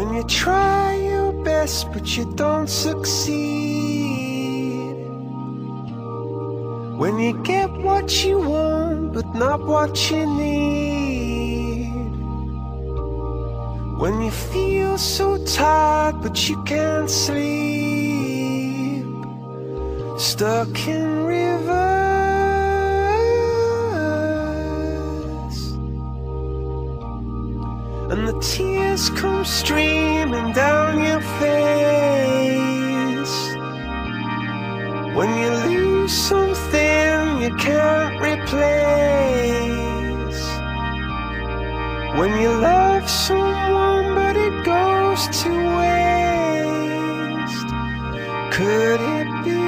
When you try your best but you don't succeed, when you get what you want but not what you need, when you feel so tired but you can't sleep, stuck in rivers, and the tears come streaming down your face, when you lose something you can't replace, when you love someone but it goes to waste. Could it be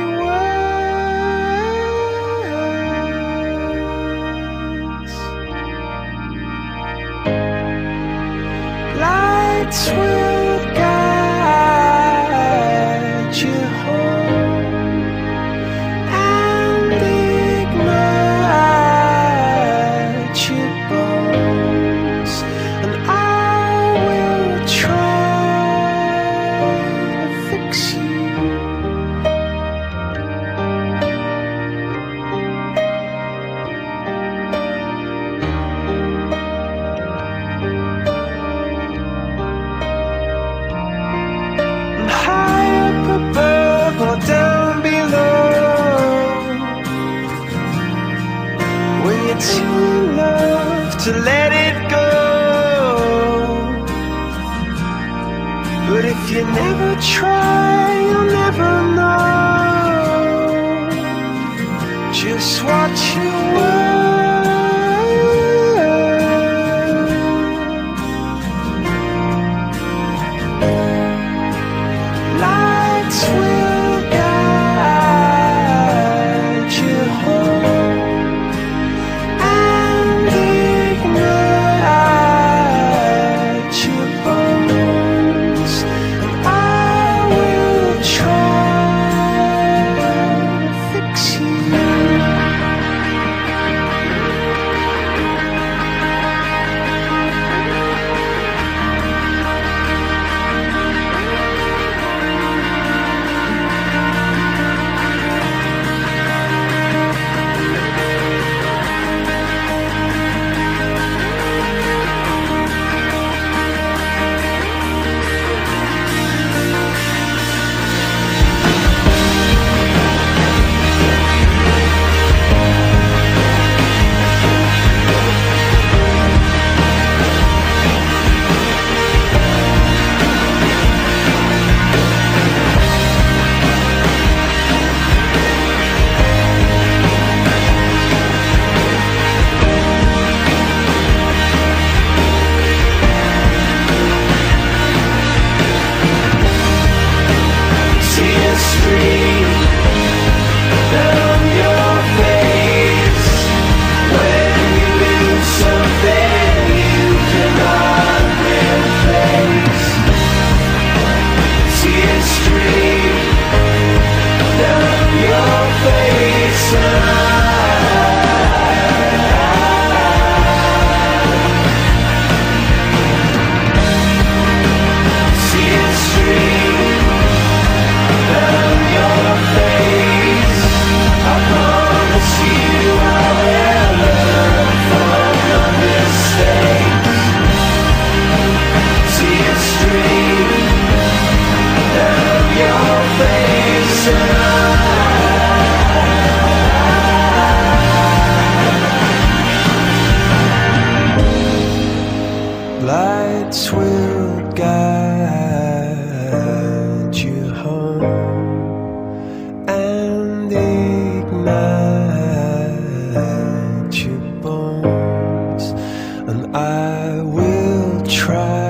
worse? Lights will guide you home and ignite your bones, and I will try to fix you. High up above or down below, when you're too in love to let it go. But if you never try, you'll never know just what you were. Lights will guide you home and ignite your bones, and I will try to fix you. Tears stream down your face when you lose something you cannot replace. Tears stream down your face, tears stream down your face. I promise you I will learn from your mistakes. Tears stream down your face, lights will guide you home and ignite your bones, and I will try